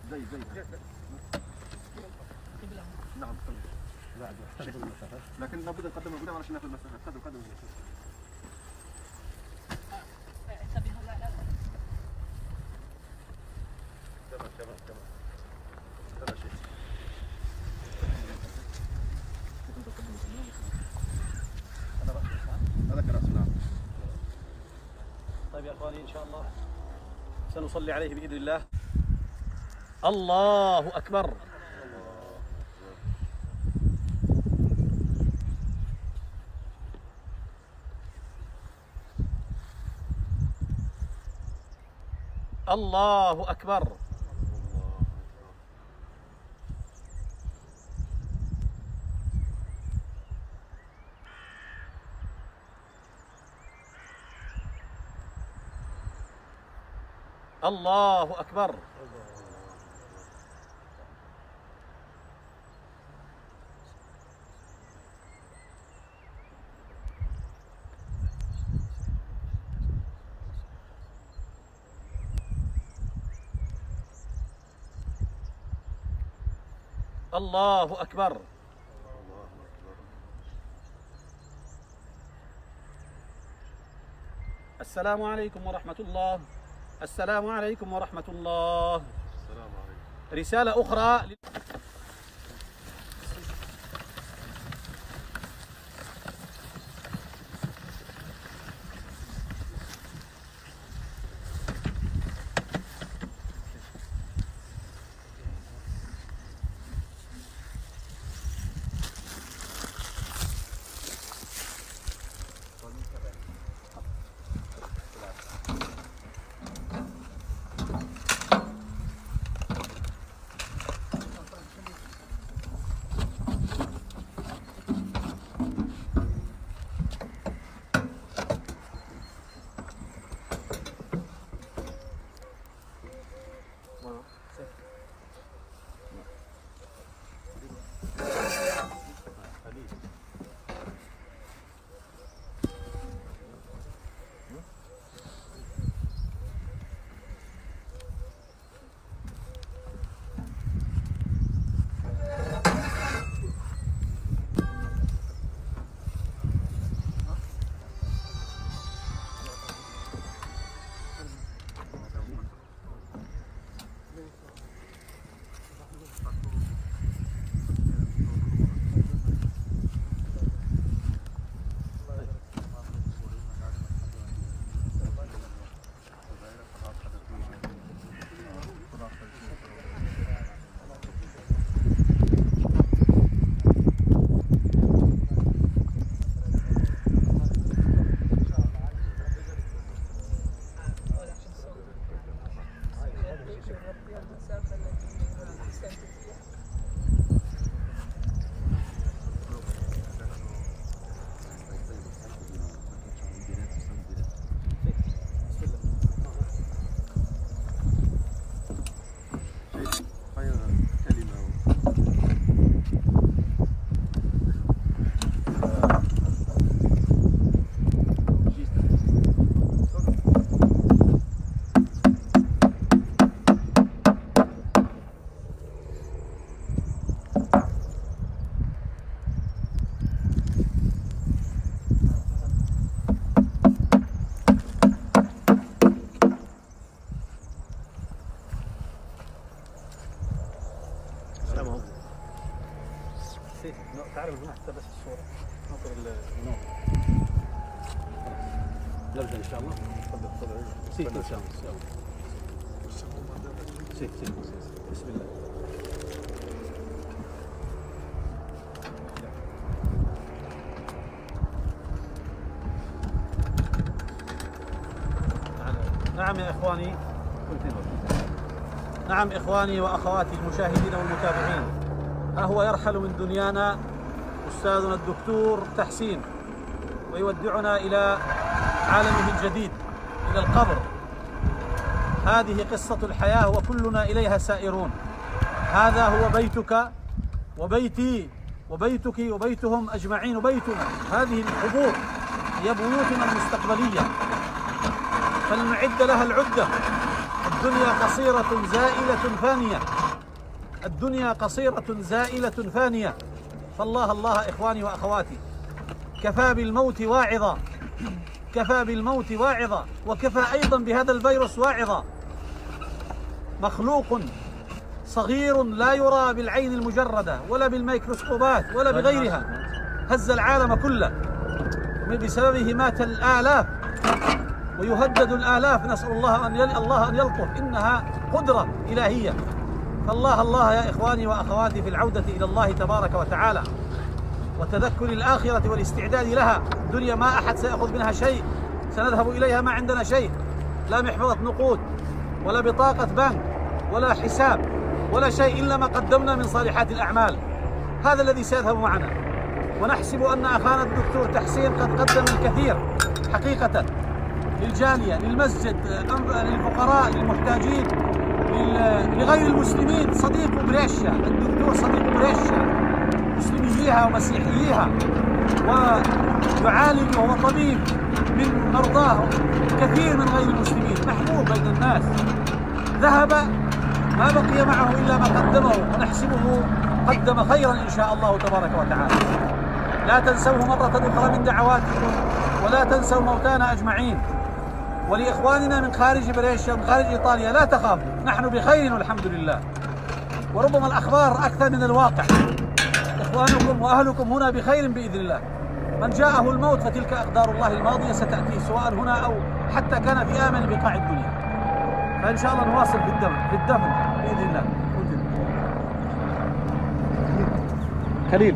زي نعم. لكن لابد نقدم القدام علشان ناخذ المسافه. قدم تمام شيء. هذا كراس. نعم. طيب يا اخواني ان شاء الله سنصلي عليه باذن الله. الله اكبر. الله أكبر. الله أكبر. الله أكبر. السلام عليكم ورحمة الله. السلام عليكم ورحمة الله. السلام عليكم. رسالة أخرى. تعرف حتى بس الصورة ناطر المنور. نبدأ إن شاء الله. تفضل. سيك إن شاء الله. سيك. بسم الله. نعم يا إخواني. نعم إخواني وأخواتي المشاهدين والمتابعين، ها هو يرحل من دنيانا أستاذنا الدكتور تحسين ويودعنا إلى عالمه الجديد، إلى القبر. هذه قصة الحياة وكلنا إليها سائرون. هذا هو بيتك وبيتي وبيتك وبيتهم أجمعين وبيتنا. هذه القبور هي بيوتنا المستقبلية، فلنعد لها العدة. الدنيا قصيرة زائلة فانية، الدنيا قصيرة زائلة فانية، فالله الله إخواني وأخواتي. كفى بالموت واعظا، كفى بالموت واعظا، وكفى أيضا بهذا الفيروس واعظا. مخلوق صغير لا يرى بالعين المجردة ولا بالميكروسكوبات ولا بغيرها، هز العالم كله، بسببه مات الآلاف ويهدد الآلاف. نسأل الله أن يلطف، إنها قدرة إلهية. فالله الله يا إخواني وأخواتي في العودة إلى الله تبارك وتعالى وتذكر الآخرة والاستعداد لها. الدنيا ما أحد سيأخذ منها شيء، سنذهب إليها ما عندنا شيء، لا محفظة نقود ولا بطاقة بنك ولا حساب ولا شيء إلا ما قدمنا من صالحات الأعمال. هذا الذي سيذهب معنا. ونحسب أن أخانا الدكتور تحسين قد قدم الكثير حقيقة للجالية، للمسجد، للفقراء، للمحتاجين، لغير المسلمين. صديق بريشة، الدكتور صديق بريشة، مسلميها ومسيحييها، ويعالج وهو طبيب من مرضاه كثير من غير المسلمين، محبوب بين الناس. ذهب ما بقي معه إلا ما قدمه، ونحسبه قدم خيرا إن شاء الله تبارك وتعالى. لا تنسوه مرة أخرى من دعواتكم، ولا تنسوا موتانا أجمعين. ولإخواننا من خارج بريشة ومن خارج إيطاليا لا تخافوا، نحن بخير والحمد لله، وربما الأخبار أكثر من الواقع. إخوانكم وأهلكم هنا بخير بإذن الله. من جاءه الموت فتلك أقدار الله الماضية ستأتيه، سواء هنا أو حتى كان في آمن بقاع الدنيا. فإن شاء الله نواصل في الدفن بإذن الله. خليل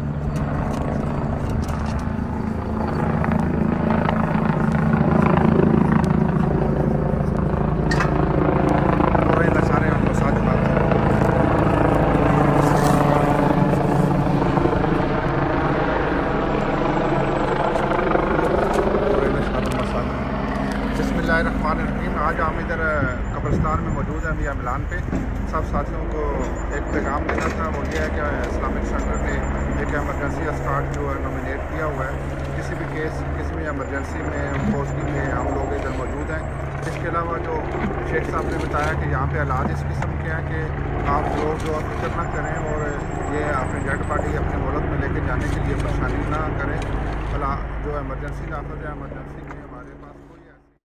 आज हम इधर कब्रिस्तान में मौजूद हैं मियां मिलान पे। सब साथियों को एक पैगाम देना था, वो ये है कि इस्लामिक सेंटर ने एक एमरजेंसी अस्पताल जो है नॉमिनेट किया हुआ है। किसी भी केस किसी भी एमरजेंसी में पोस्टिंग में हम लोग इधर मौजूद हैं। इसके अलावा जो शेख साहब ने बताया कि यहाँ पे हालात इस किस्म के हैं कि आप लोग जो फिक्र ना करें और ये अपनी डेड बॉडी अपने मुल्क में लेके जाने के लिए परेशानी ना करें। भला जो एमरजेंसी नाफज है एमरजेंसी